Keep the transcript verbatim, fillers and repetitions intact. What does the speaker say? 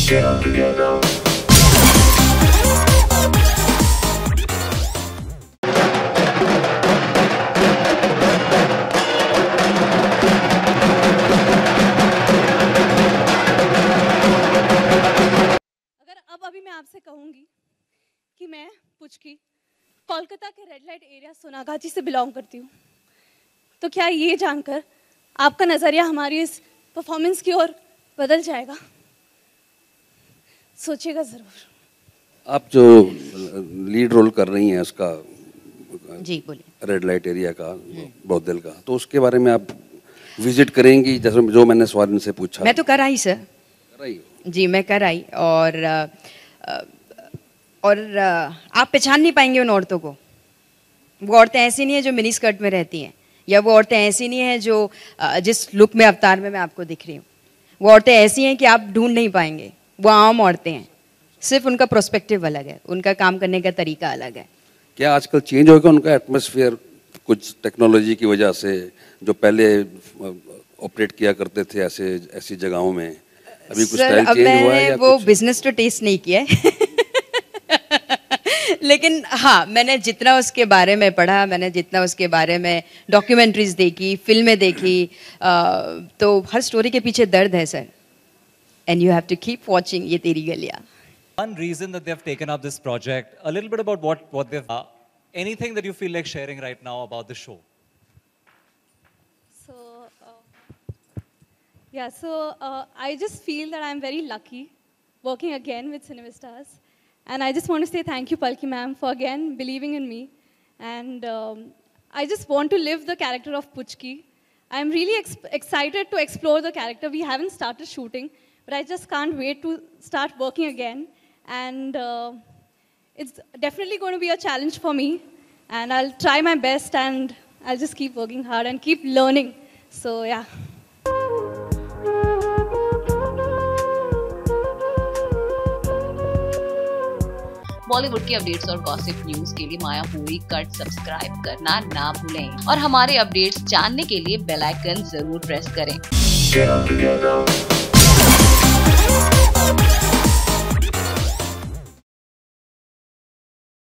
अभी मैं आपसे कहूंगी कि मैं पुचकी कोलकाता के रेड लाइट एरिया सोनागाची से बिलोंग करती हूँ, तो क्या ये जानकर आपका नज़रिया हमारी इस परफॉर्मेंस की ओर बदल जाएगा? सोचिएगा ज़रूर। आप जो लीड रोल कर रही हैं उसका, जी बोलिए, रेड लाइट एरिया का, बौद्धल का, तो उसके बारे में आप विजिट करेंगी? जैसे जो मैंने सवाल इनसे पूछा। मैं तो कर आई सर, कर आई जी मैं कर आई। और और आप पहचान नहीं पाएंगे उन औरतों को। वो औरतें ऐसी नहीं है जो मिनी स्कर्ट में रहती हैं, या वो औरतें ऐसी नहीं है जो जिस लुक में अवतार में मैं आपको दिख रही हूँ। वो औरतें ऐसी हैं कि आप ढूंढ नहीं पाएंगे। वो आम औरतें हैं, सिर्फ उनका प्रोस्पेक्टिव अलग है, उनका काम करने का तरीका अलग है। क्या आजकल चेंज होगा उनका एटमॉस्फेयर कुछ टेक्नोलॉजी की वजह से? जो पहले ऑपरेट किया करते थे ऐसे ऐसी जगहों में, अभी कुछ स्टाइल चेंज हुआ है या वो कुछ? बिजनेस तो टेस्ट नहीं किया है लेकिन हाँ, मैंने जितना उसके बारे में पढ़ा, मैंने जितना उसके बारे में डॉक्यूमेंट्रीज देखी, फिल्में देखी, आ, तो हर स्टोरी के पीछे दर्द है sir. And you have to keep watching ये तेरी गलियां। One reason that they have taken up this project, a little bit about what what they've uh, anything that you feel like sharing right now about the show. So uh, yeah, so uh, I just feel that I'm very lucky working again with Cinevistars. And I just want to say thank you, Palki ma'am, for again believing in me. And um, I just want to live the character of Puchki. I'm really ex excited to explore the character. We haven't started shooting, but I just can't wait to start working again. And uh, it's definitely going to be a challenge for me. And I'll try my best, and I'll just keep working hard and keep learning. So yeah. Bollywood की updates और gossip news के लिए माया पूरी cut subscribe करना ना भूलें और हमारे अपडेट्स जानने के लिए बेल आइकन जरूर प्रेस करें।